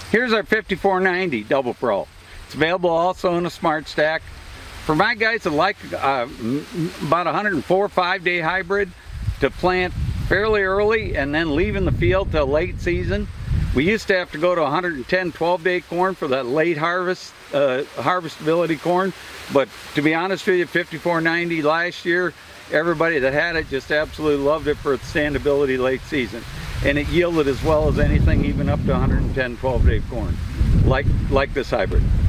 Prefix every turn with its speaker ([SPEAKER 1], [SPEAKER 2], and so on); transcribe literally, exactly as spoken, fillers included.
[SPEAKER 1] Here's our fifty-four ninety Double Pro. It's available also in a Smart Stack. For my guys that like uh, about one hundred four or five day hybrid to plant fairly early and then leave in the field till late season. We used to have to go to one hundred ten twelve day corn for that late harvest, uh, harvestability corn. But to be honest with you, fifty-four ninety last year, everybody that had it just absolutely loved it for its standability late season. And it yielded as well as anything, even up to one hundred ten twelve day corn, like, like this hybrid.